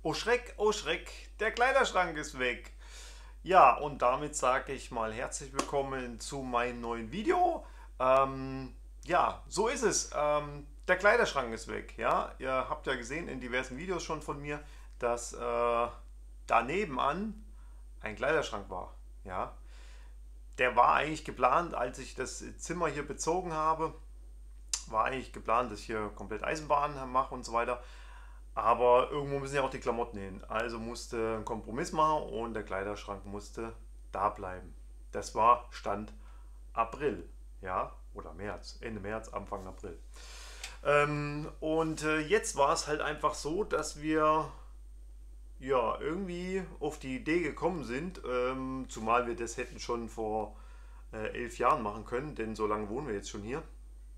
Oh Schreck, der Kleiderschrank ist weg. Ja, und damit sage ich mal herzlich willkommen zu meinem neuen Video. Ja, so ist es. Der Kleiderschrank ist weg. Ja, ihr habt ja gesehen in diversen Videos schon von mir, dass daneben an ein Kleiderschrank war. Ja, der war eigentlich geplant, als ich das Zimmer hier bezogen habe, war eigentlich geplant, dass ich hier komplett Eisenbahn mache und so weiter. Aber irgendwo müssen ja auch die Klamotten hin. Also musste ein Kompromiss machen und der Kleiderschrank musste da bleiben. Das war Stand April, ja, oder März, Ende März, Anfang April. Jetzt war es halt einfach so, dass wir ja irgendwie auf die Idee gekommen sind, zumal wir das hätten schon vor 11 Jahren machen können, denn so lange wohnen wir jetzt schon hier.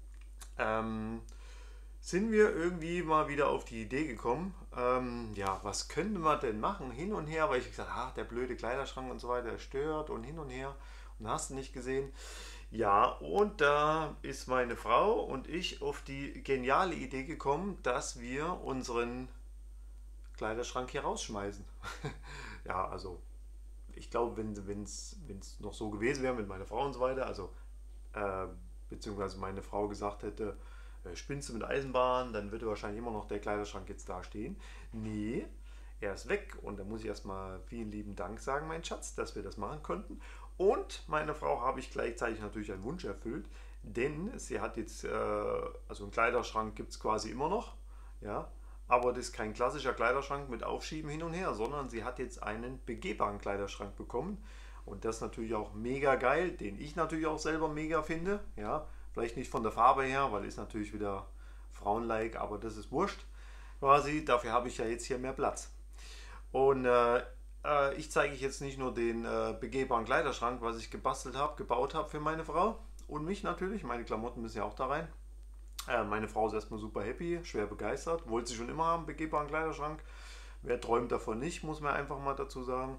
Ähm, Sind wir irgendwie mal wieder auf die Idee gekommen, ja, was könnte man denn machen, hin und her, weil ich gesagt habe, der blöde Kleiderschrank und so weiter, der stört und hin und her und hast du nicht gesehen. Ja, und da ist meine Frau und ich auf die geniale Idee gekommen, dass wir unseren Kleiderschrank hier rausschmeißen. Ja, also ich glaube, wenn es noch so gewesen wäre mit meiner Frau und so weiter, also äh, beziehungsweise meine Frau gesagt hätte, spinnst du mit Eisenbahn, dann würde wahrscheinlich immer noch der Kleiderschrank jetzt da stehen. Nee, er ist weg und da muss ich erstmal vielen lieben Dank sagen, mein Schatz, dass wir das machen konnten. Und meine Frau habe ich gleichzeitig natürlich einen Wunsch erfüllt, denn sie hat jetzt, also einen Kleiderschrank gibt es quasi immer noch, ja, aber das ist kein klassischer Kleiderschrank mit Aufschieben hin und her, sondern sie hat jetzt einen begehbaren Kleiderschrank bekommen. Und das ist natürlich auch mega geil, den ich natürlich auch selber mega finde. Ja, vielleicht nicht von der Farbe her, weil ist natürlich wieder Frauenlike, aber das ist wurscht quasi. Dafür habe ich ja jetzt hier mehr Platz. Und ich zeige euch jetzt nicht nur den begehbaren Kleiderschrank, was ich gebastelt habe, gebaut habe für meine Frau und mich natürlich. Meine Klamotten müssen ja auch da rein. Meine Frau ist erstmal super happy, schwer begeistert. Wollte sie schon immer haben, begehbaren Kleiderschrank. Wer träumt davon nicht, muss man einfach mal dazu sagen.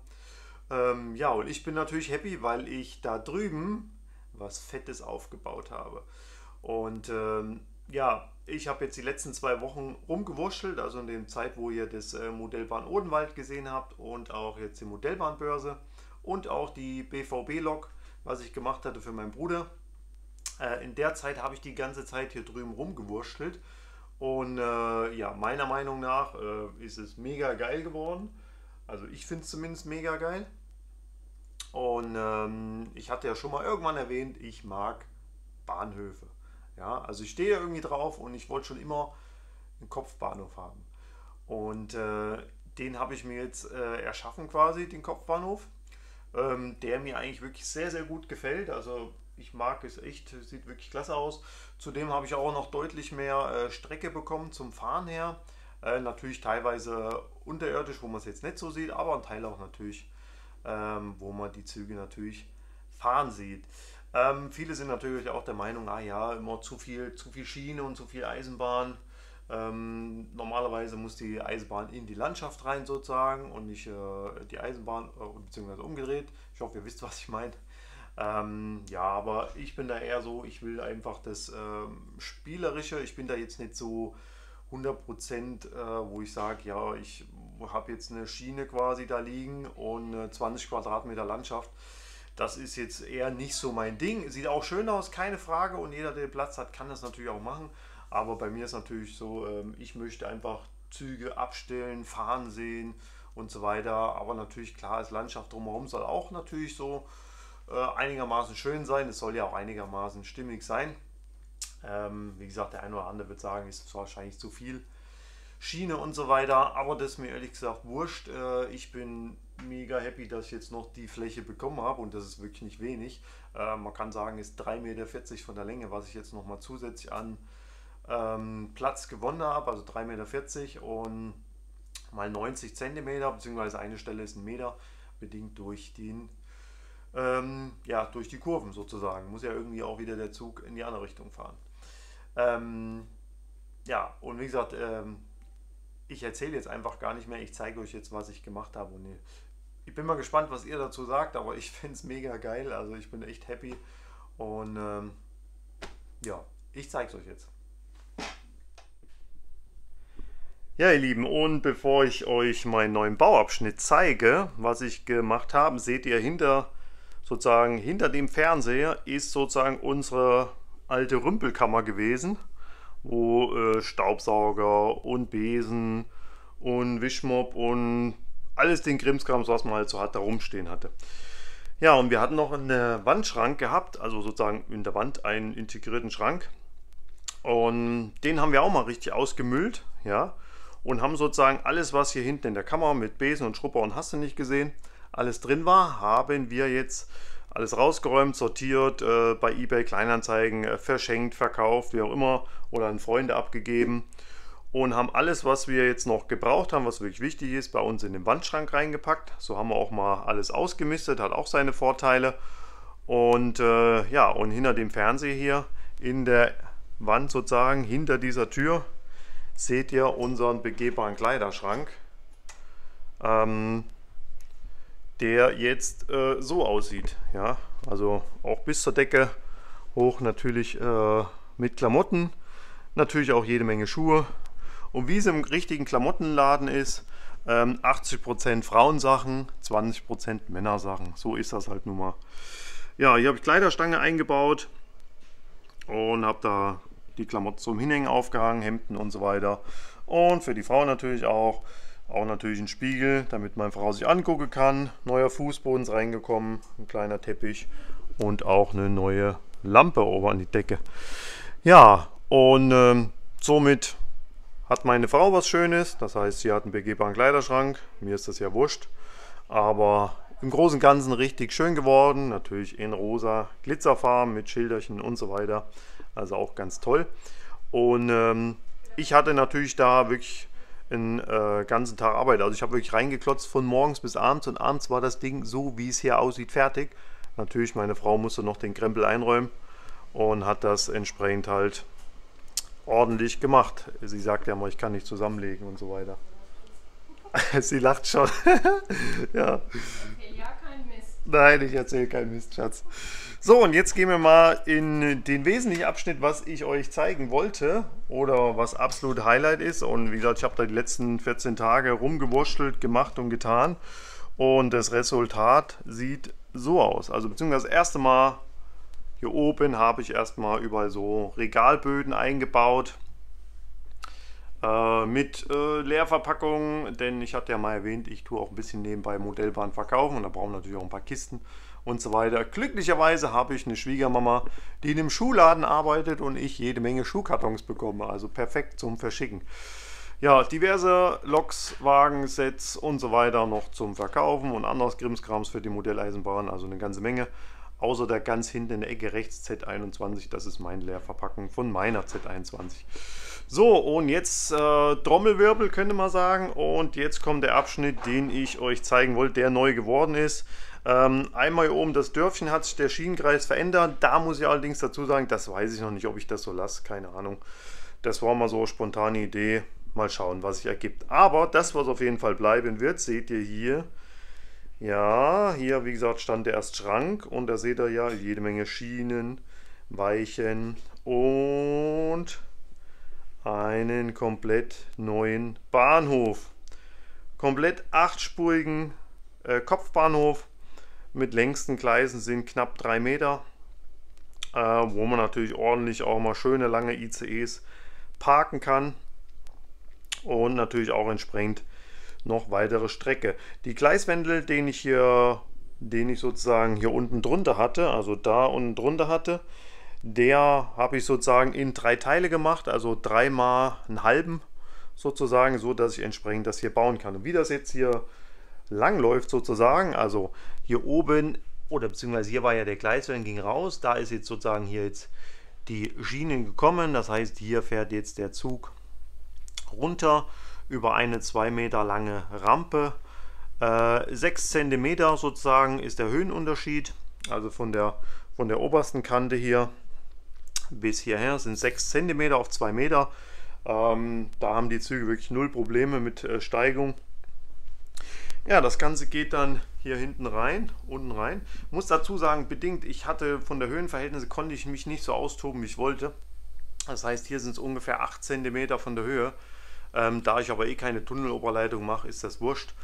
Ja, und ich bin natürlich happy, weil ich da drüben was Fettes aufgebaut habe. Und ja, ich habe jetzt die letzten 2 Wochen rumgewurschtelt, also in der Zeit, wo ihr das Modellbahn Odenwald gesehen habt und auch jetzt die Modellbahnbörse und auch die BVB-Lok, was ich gemacht hatte für meinen Bruder. In der Zeit habe ich die ganze Zeit hier drüben rumgewurschtelt und ja, meiner Meinung nach ist es mega geil geworden. Also ich finde es zumindest mega geil. Und ich hatte ja schon mal irgendwann erwähnt, ich mag Bahnhöfe. Ja, also ich stehe irgendwie drauf und ich wollte schon immer einen Kopfbahnhof haben. Und den habe ich mir jetzt erschaffen quasi, den Kopfbahnhof, der mir eigentlich wirklich sehr, sehr gut gefällt. Also ich mag es echt, sieht wirklich klasse aus. Zudem habe ich auch noch deutlich mehr Strecke bekommen zum Fahren her. Natürlich teilweise unterirdisch, wo man es jetzt nicht so sieht, aber ein Teil auch natürlich, wo man die Züge natürlich fahren sieht. Viele sind natürlich auch der Meinung, ah ja, immer zu viel Schiene und zu viel Eisenbahn. Normalerweise muss die Eisenbahn in die Landschaft rein sozusagen und nicht die Eisenbahn, beziehungsweise umgedreht. Ich hoffe, ihr wisst, was ich meine. Ja, aber ich bin da eher so, ich will einfach das Spielerische. Ich bin da jetzt nicht so 100%, wo ich sage, ja, ich habe jetzt eine Schiene quasi da liegen und 20 Quadratmeter Landschaft. Das ist jetzt eher nicht so mein Ding. Sieht auch schön aus, keine Frage. Und jeder, der Platz hat, kann das natürlich auch machen. Aber bei mir ist natürlich so, ich möchte einfach Züge abstellen, fahren sehen und so weiter. Aber natürlich, klar, ist Landschaft drumherum soll auch natürlich so einigermaßen schön sein. Es soll ja auch einigermaßen stimmig sein. Wie gesagt, der eine oder andere wird sagen, ist wahrscheinlich zu viel Schiene und so weiter. Aber das ist mir ehrlich gesagt wurscht. Ich bin mega happy, dass ich jetzt noch die Fläche bekommen habe und das ist wirklich nicht wenig. Man kann sagen, ist 3,40 Meter von der Länge, was ich jetzt nochmal zusätzlich an Platz gewonnen habe. Also 3,40 Meter und mal 90 Zentimeter, beziehungsweise eine Stelle ist 1 Meter, bedingt durch den ja, durch die Kurven sozusagen. Muss ja irgendwie auch wieder der Zug in die andere Richtung fahren. Ähm, ja, und wie gesagt, ich erzähle jetzt einfach gar nicht mehr. Ich zeige euch jetzt, was ich gemacht habe. Und ich bin mal gespannt, was ihr dazu sagt, aber ich finde es mega geil. Also ich bin echt happy. Und ja, ich zeige es euch jetzt. Ja, ihr Lieben, und bevor ich euch meinen neuen Bauabschnitt zeige, was ich gemacht habe, seht ihr sozusagen hinter dem Fernseher ist sozusagen unsere alte Rümpelkammer gewesen, wo Staubsauger und Besen und Wischmopp und alles den Krimskrams, was man halt so hat, da rumstehen hatte. Ja, und wir hatten noch einen Wandschrank gehabt, also sozusagen in der Wand einen integrierten Schrank. Und den haben wir auch mal richtig ausgemüllt, ja. Und haben sozusagen alles, was hier hinten in der Kammer mit Besen und Schrupper und hast du nicht gesehen, alles drin war, haben wir jetzt alles rausgeräumt, sortiert, bei eBay Kleinanzeigen verschenkt, verkauft, wie auch immer, oder an Freunde abgegeben. Und haben alles, was wir jetzt noch gebraucht haben, was wirklich wichtig ist, bei uns in den Wandschrank reingepackt. So haben wir auch mal alles ausgemistet, hat auch seine Vorteile. Und ja, und hinter dem Fernseher hier in der Wand sozusagen, hinter dieser Tür, seht ihr unseren begehbaren Kleiderschrank, der jetzt so aussieht. Ja? Also auch bis zur Decke hoch natürlich mit Klamotten, natürlich auch jede Menge Schuhe. Und wie es im richtigen Klamottenladen ist, 80% Frauensachen, 20% Männersachen. So ist das halt nun mal. Ja, hier habe ich Kleiderstange eingebaut und habe da die Klamotten zum Hinhängen aufgehangen, Hemden und so weiter. Und für die Frau natürlich auch natürlich ein Spiegel, damit meine Frau sich angucken kann. Neuer Fußboden ist reingekommen, ein kleiner Teppich und auch eine neue Lampe oben an die Decke. Ja, und somit hat meine Frau was Schönes. Das heißt, sie hat einen begehbaren Kleiderschrank. Mir ist das ja wurscht. Aber im Großen und Ganzen richtig schön geworden. Natürlich in rosa Glitzerfarben mit Schilderchen und so weiter. Also auch ganz toll. Und ich hatte natürlich da wirklich einen ganzen Tag Arbeit. Also ich habe wirklich reingeklotzt von morgens bis abends. Und abends war das Ding so, wie es hier aussieht, fertig. Natürlich, meine Frau musste noch den Krempel einräumen und hat das entsprechend halt ordentlich gemacht. Sie sagt ja mal, ich kann nicht zusammenlegen und so weiter. Sie lacht schon. Ja. Okay, ja, kein Mist. Nein, ich erzähle keinen Mist, Schatz. So, und jetzt gehen wir mal in den wesentlichen Abschnitt, was ich euch zeigen wollte oder was absolut Highlight ist. Und wie gesagt, ich habe da die letzten 14 Tage rumgewurschtelt, gemacht und getan. Und das Resultat sieht so aus. Also beziehungsweise das erste Mal hier oben habe ich erstmal überall so Regalböden eingebaut. Mit Leerverpackungen, denn ich hatte ja mal erwähnt, ich tue auch ein bisschen nebenbei Modellbahn verkaufen und da brauchen wir natürlich auch ein paar Kisten und so weiter. Glücklicherweise habe ich eine Schwiegermama, die in einem Schuhladen arbeitet und ich jede Menge Schuhkartons bekomme, also perfekt zum Verschicken. Ja, diverse Loks, Wagen, Sets und so weiter noch zum Verkaufen und anderes Krimskrams für die Modelleisenbahn, also eine ganze Menge. Außer der ganz hinten in der Ecke rechts Z21, das ist meine Leerverpackung von meiner Z21. So, und jetzt Trommelwirbel könnte man sagen. Und jetzt kommt der Abschnitt, den ich euch zeigen wollte, der neu geworden ist. Einmal hier oben das Dörfchen hat sich der Schienenkreis verändert. Da muss ich allerdings dazu sagen, das weiß ich noch nicht, ob ich das so lasse. Keine Ahnung. Das war mal so eine spontane Idee. Mal schauen, was sich ergibt. Aber das, was auf jeden Fall bleiben wird, seht ihr hier. Ja, hier wie gesagt stand der erst Schrank und da seht ihr ja jede Menge Schienen, Weichen und einen komplett neuen Bahnhof. Komplett achtspurigen Kopfbahnhof mit längsten Gleisen sind knapp 3 Meter, wo man natürlich ordentlich auch mal schöne lange ICEs parken kann und natürlich auch entsprechend noch weitere Strecke. Die Gleiswände, den ich sozusagen hier unten drunter hatte, also da unten drunter hatte, der habe ich sozusagen in 3 Teile gemacht, also 3 mal einen halben sozusagen, so dass ich entsprechend das hier bauen kann. Und wie das jetzt hier lang läuft sozusagen, also hier oben, oder beziehungsweise hier war ja der Gleiswagen, ging raus, da ist jetzt sozusagen hier jetzt die Schienen gekommen, das heißt hier fährt jetzt der Zug runter über eine 2 Meter lange Rampe. 6 cm sozusagen ist der Höhenunterschied, also von der obersten Kante hier bis hierher sind 6 cm auf 2 Meter. Da haben die Züge wirklich null Probleme mit Steigung. Ja, das Ganze geht dann hier hinten rein, unten rein. Muss dazu sagen, bedingt, ich hatte von der Höhenverhältnisse, konnte ich mich nicht so austoben, wie ich wollte. Das heißt, hier sind es ungefähr 8 cm von der Höhe. Da ich aber eh keine Tunneloberleitung mache, ist das wurscht.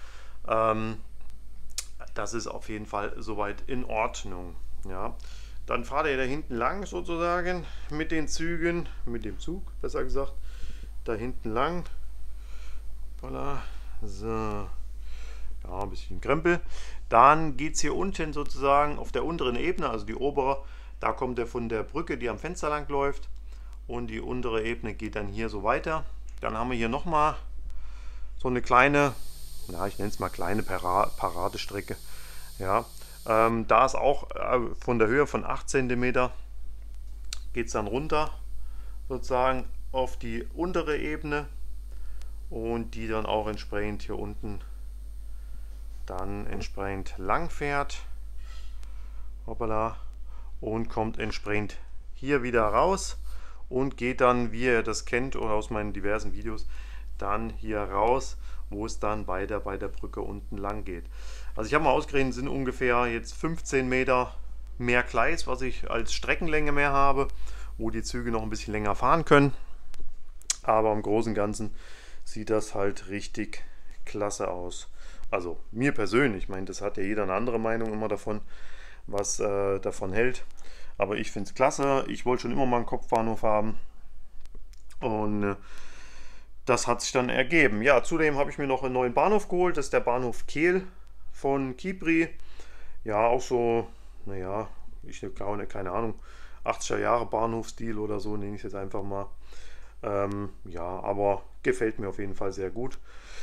Das ist auf jeden Fall soweit in Ordnung. Ja. Dann fahrt ihr da hinten lang sozusagen mit den Zügen, mit dem Zug besser gesagt, da hinten lang. Voilà. So. Ja, ein bisschen Krempel. Dann geht es hier unten sozusagen auf der unteren Ebene, also die obere, da kommt er von der Brücke, die am Fenster lang läuft. Und die untere Ebene geht dann hier so weiter. Dann haben wir hier nochmal so eine kleine, ja, ich nenne es mal kleine Paradestrecke. Ja, da ist auch von der Höhe von 8 cm geht es dann runter sozusagen auf die untere Ebene und die dann auch entsprechend hier unten dann entsprechend lang fährt. Hoppala, und kommt entsprechend hier wieder raus und geht dann, wie ihr das kennt oder aus meinen diversen Videos, dann hier raus, wo es dann bei der Brücke unten lang geht. Also ich habe mal ausgerechnet, sind ungefähr jetzt 15 Meter mehr Gleis, was ich als Streckenlänge mehr habe, wo die Züge noch ein bisschen länger fahren können. Aber im Großen und Ganzen sieht das halt richtig klasse aus. Also mir persönlich, ich meine, das hat ja jeder eine andere Meinung immer davon, was davon hält. Aber ich finde es klasse. Ich wollte schon immer mal einen Kopfbahnhof haben. Und das hat sich dann ergeben. Ja, zudem habe ich mir noch einen neuen Bahnhof geholt. Das ist der Bahnhof Kehl von Kibri. Ja, auch so, naja, ich glaube, keine Ahnung, 80er Jahre Bahnhofstil oder so, nenne ich es jetzt einfach mal. Ja, aber gefällt mir auf jeden Fall sehr gut.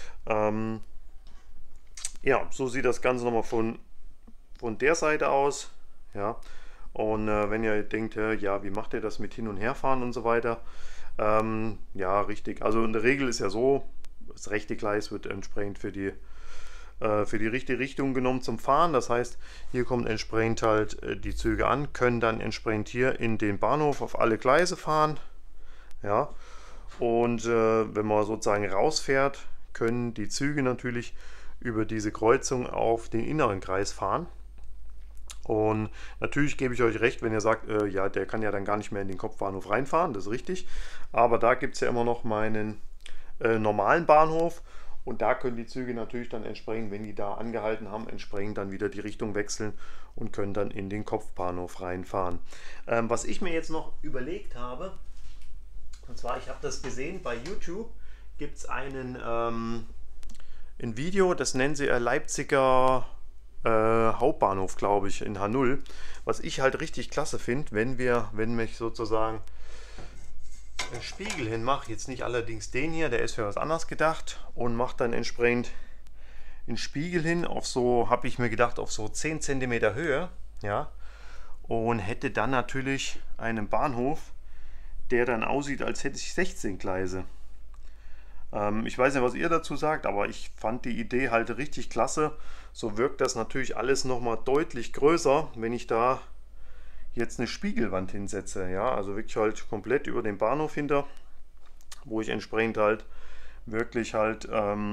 Ja, so sieht das Ganze nochmal von der Seite aus. Ja, und wenn ihr denkt, ja, wie macht ihr das mit Hin- und Herfahren und so weiter? Ja, richtig. Also in der Regel ist ja so, das rechte Gleis wird entsprechend für die richtige Richtung genommen zum Fahren. Das heißt, hier kommen entsprechend halt die Züge an, können dann entsprechend hier in den Bahnhof auf alle Gleise fahren. Ja, und wenn man sozusagen rausfährt, können die Züge natürlich über diese Kreuzung auf den inneren Kreis fahren. Und natürlich gebe ich euch recht, wenn ihr sagt, ja, der kann ja dann gar nicht mehr in den Kopfbahnhof reinfahren, das ist richtig. Aber da gibt es ja immer noch meinen normalen Bahnhof und da können die Züge natürlich dann entsprechend, wenn die da angehalten haben, entsprechend dann wieder die Richtung wechseln und können dann in den Kopfbahnhof reinfahren. Was ich mir jetzt noch überlegt habe, und zwar, ich habe das gesehen, bei YouTube gibt es ein Video, das nennen sie Leipziger Hauptbahnhof, glaube ich, in H0. Was ich halt richtig klasse finde, wenn ich sozusagen einen Spiegel hinmache, jetzt nicht allerdings den hier, der ist für was anderes gedacht, und mache dann entsprechend einen Spiegel hin auf so, habe ich mir gedacht, auf so 10 cm Höhe, ja, und hätte dann natürlich einen Bahnhof, der dann aussieht, als hätte ich 16 Gleise. Ich weiß nicht, was ihr dazu sagt, aber ich fand die Idee halt richtig klasse. So wirkt das natürlich alles nochmal deutlich größer, wenn ich da jetzt eine Spiegelwand hinsetze. Ja, also wirklich halt komplett über den Bahnhof hinter, wo ich entsprechend halt wirklich halt,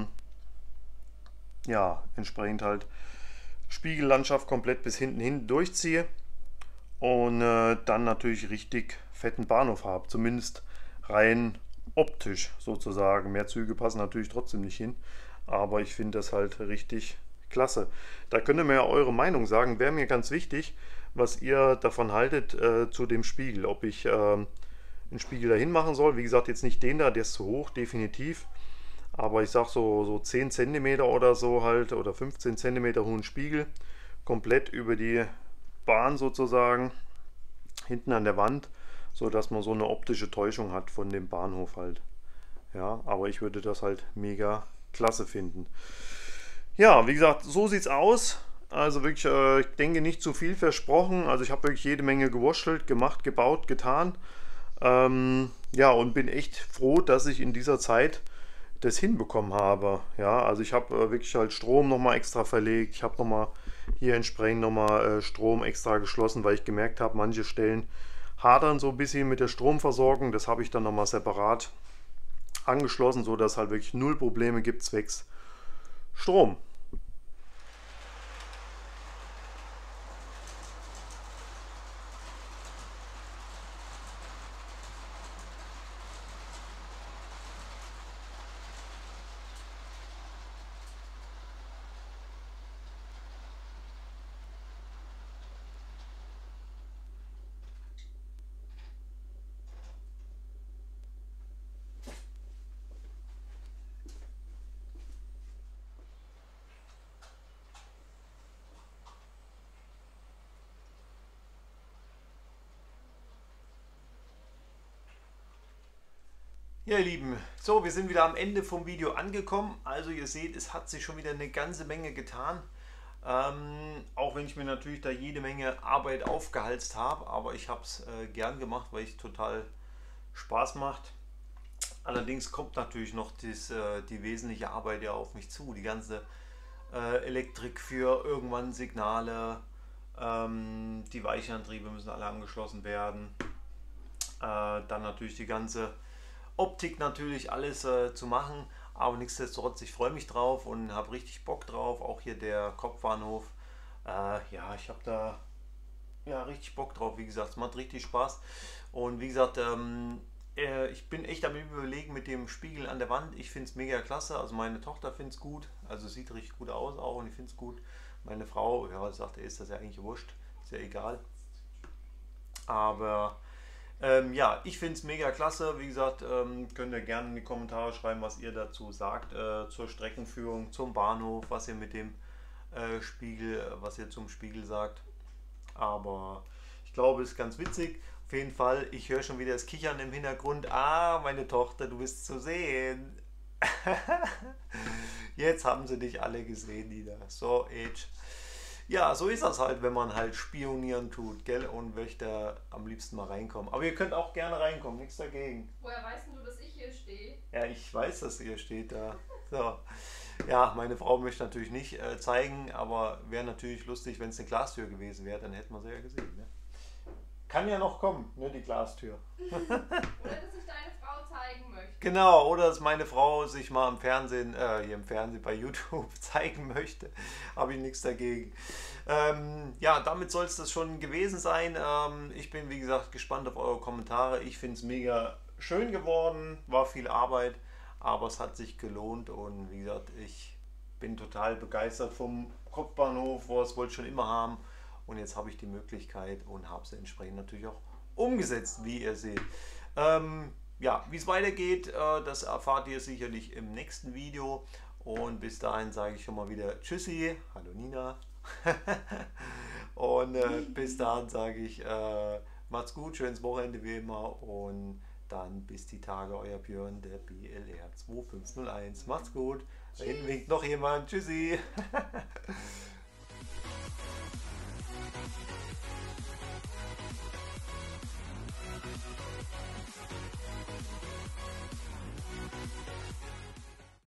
ja, entsprechend halt Spiegellandschaft komplett bis hinten hin durchziehe und dann natürlich richtig fetten Bahnhof habe. Zumindest rein optisch sozusagen. Mehr Züge passen natürlich trotzdem nicht hin, aber ich finde das halt richtig klasse. Da könnt ihr mir ja eure Meinung sagen, wäre mir ganz wichtig, was ihr davon haltet zu dem Spiegel. Ob ich einen Spiegel dahin machen soll. Wie gesagt, jetzt nicht den da, der ist zu hoch, definitiv. Aber ich sag so 10 cm oder so halt, oder 15 cm hohen Spiegel, komplett über die Bahn sozusagen, hinten an der Wand, so dass man so eine optische Täuschung hat von dem Bahnhof halt. Ja, aber ich würde das halt mega klasse finden. Ja, wie gesagt, so sieht's aus. Also wirklich, ich denke, nicht zu viel versprochen. Also ich habe wirklich jede Menge gewurschtelt, gemacht, gebaut, getan. Ja, und bin echt froh, dass ich in dieser Zeit das hinbekommen habe. Ja, also ich habe wirklich halt Strom nochmal extra verlegt. Ich habe nochmal hier entsprechend nochmal Strom extra geschlossen, weil ich gemerkt habe, manche Stellen hadern so ein bisschen mit der Stromversorgung. Das habe ich dann nochmal separat angeschlossen, so dass halt wirklich null Probleme gibt zwecks Strom. Ja, ihr Lieben, so, wir sind wieder am Ende vom Video angekommen. Also ihr seht, es hat sich schon wieder eine ganze Menge getan. Auch wenn ich mir natürlich da jede Menge Arbeit aufgehalst habe, aber ich habe es gern gemacht, weil es total Spaß macht. Allerdings kommt natürlich noch die wesentliche Arbeit ja auf mich zu. Die ganze Elektrik für irgendwann Signale, die Weichenantriebe müssen alle angeschlossen werden. Dann natürlich die ganze Optik natürlich alles zu machen, aber nichtsdestotrotz, ich freue mich drauf und habe richtig Bock drauf. Auch hier der Kopfbahnhof. Ja, ich habe da ja richtig Bock drauf. Wie gesagt, es macht richtig Spaß. Und wie gesagt, ich bin echt am Überlegen mit dem Spiegel an der Wand. Ich finde es mega klasse. Also meine Tochter findet es gut. Also es sieht richtig gut aus auch und ich finde es gut. Meine Frau, ja, sagt, ist das ja eigentlich wurscht. Ist ja egal. Aber ja, ich finde es mega klasse. Wie gesagt, könnt ihr gerne in die Kommentare schreiben, was ihr dazu sagt zur Streckenführung, zum Bahnhof, was ihr mit dem Spiegel, was ihr zum Spiegel sagt. Aber ich glaube, es ist ganz witzig. Auf jeden Fall, ich höre schon wieder das Kichern im Hintergrund. Ah, meine Tochter, du bist zu sehen. Jetzt haben sie dich alle gesehen, Nina. So, Age. Ja, so ist das halt, wenn man halt spionieren tut, gell? Und möchte am liebsten mal reinkommen. Aber ihr könnt auch gerne reinkommen, nichts dagegen. Woher weißt denn du, dass ich hier stehe? Ja, ich weiß, dass ihr steht da. So. Ja, meine Frau möchte natürlich nicht zeigen, aber wäre natürlich lustig, wenn es eine Glastür gewesen wäre, dann hätten wir sie ja gesehen. Ne? Kann ja noch kommen, ne, die Glastür. Oder dass ich deine Frau zeigen möchte. Genau, oder dass meine Frau sich mal im Fernsehen, hier im Fernsehen bei YouTube zeigen möchte. Habe ich nichts dagegen. Ja, damit soll es das schon gewesen sein. Ich bin, wie gesagt, gespannt auf eure Kommentare. Ich finde es mega schön geworden, war viel Arbeit, aber es hat sich gelohnt und wie gesagt, ich bin total begeistert vom Kopfbahnhof, das wollte ich schon immer haben und jetzt habe ich die Möglichkeit und habe sie entsprechend natürlich auch umgesetzt, wie ihr seht. Ja, wie es weitergeht, das erfahrt ihr sicherlich im nächsten Video. Und bis dahin sage ich schon mal wieder Tschüssi. Hallo Nina. Und bis dahin sage ich, macht's gut, schönes Wochenende wie immer. Und dann bis die Tage, euer Björn, der BLR 2501. Macht's gut. Da hinten winkt noch jemand. Tschüssi.